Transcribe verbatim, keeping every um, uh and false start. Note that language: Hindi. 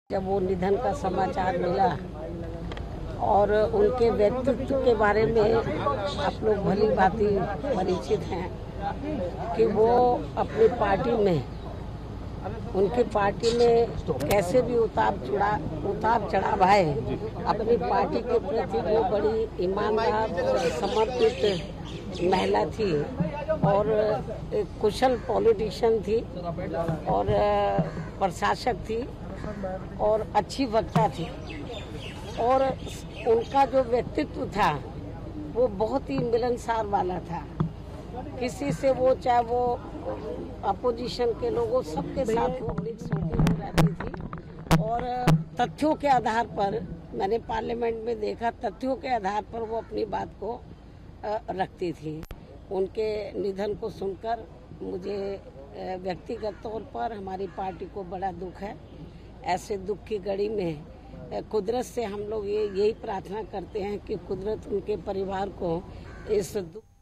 जब वो निधन का समाचार मिला और उनके व्यक्तित्व के बारे में आप लोग भली भांति परिचित हैं कि वो अपनी पार्टी में उनकी पार्टी में कैसे भी उतार चढ़ा उतार चढ़ाव आए, अपनी पार्टी के प्रति वो बड़ी ईमानदार और समर्पित महिला थी और एक कुशल पॉलिटिशियन थी और प्रशासक थी और अच्छी वक्ता थी। और उनका जो व्यक्तित्व था वो बहुत ही मिलनसार वाला था। किसी से वो चाहे वो अपोजिशन के लोगों सबके साथ वो मिक्स होकर रहती थी और तथ्यों के आधार पर मैंने पार्लियामेंट में देखा, तथ्यों के आधार पर वो अपनी बात को रखती थी। उनके निधन को सुनकर मुझे व्यक्तिगत तौर पर हमारी पार्टी को बड़ा दुख है। ऐसे दुख की घड़ी में कुदरत से हम लोग ये यही प्रार्थना करते हैं कि कुदरत उनके परिवार को इस दुख